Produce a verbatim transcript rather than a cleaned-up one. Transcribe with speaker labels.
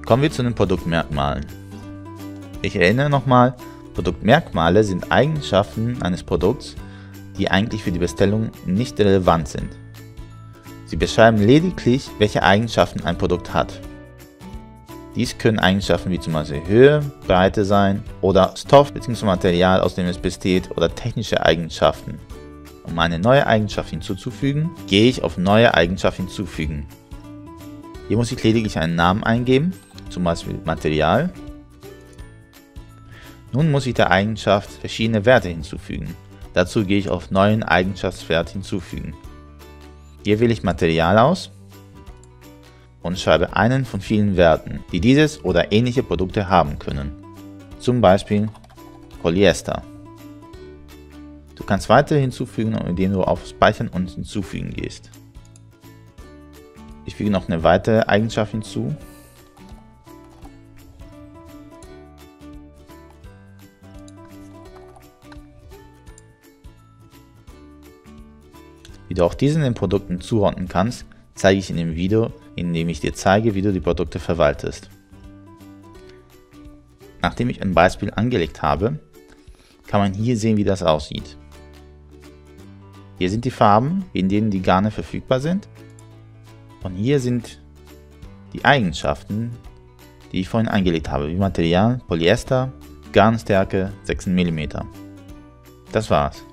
Speaker 1: Kommen wir zu den Produktmerkmalen. Ich erinnere nochmal, Produktmerkmale sind Eigenschaften eines Produkts, die eigentlich für die Bestellung nicht relevant sind. Sie beschreiben lediglich, welche Eigenschaften ein Produkt hat. Dies können Eigenschaften wie zum Beispiel Höhe, Breite sein oder Stoff bzw. Material, aus dem es besteht, oder technische Eigenschaften. Um eine neue Eigenschaft hinzuzufügen, gehe ich auf Neue Eigenschaft hinzufügen. Hier muss ich lediglich einen Namen eingeben, zum Beispiel Material. Nun muss ich der Eigenschaft verschiedene Werte hinzufügen. Dazu gehe ich auf Neuen Eigenschaftswert hinzufügen. Hier wähle ich Material aus und schreibe einen von vielen Werten, die dieses oder ähnliche Produkte haben können. Zum Beispiel Polyester. Du kannst weitere hinzufügen, indem du auf Speichern und Hinzufügen gehst. Ich füge noch eine weitere Eigenschaft hinzu. Wie du auch diesen den Produkten zuordnen kannst, zeige ich in dem Video, in dem ich dir zeige, wie du die Produkte verwaltest. Nachdem ich ein Beispiel angelegt habe, kann man hier sehen, wie das aussieht. Hier sind die Farben, in denen die Garne verfügbar sind. Und hier sind die Eigenschaften, die ich vorhin angelegt habe, wie Material, Polyester, Garnstärke sechzehn Millimeter. Das war's.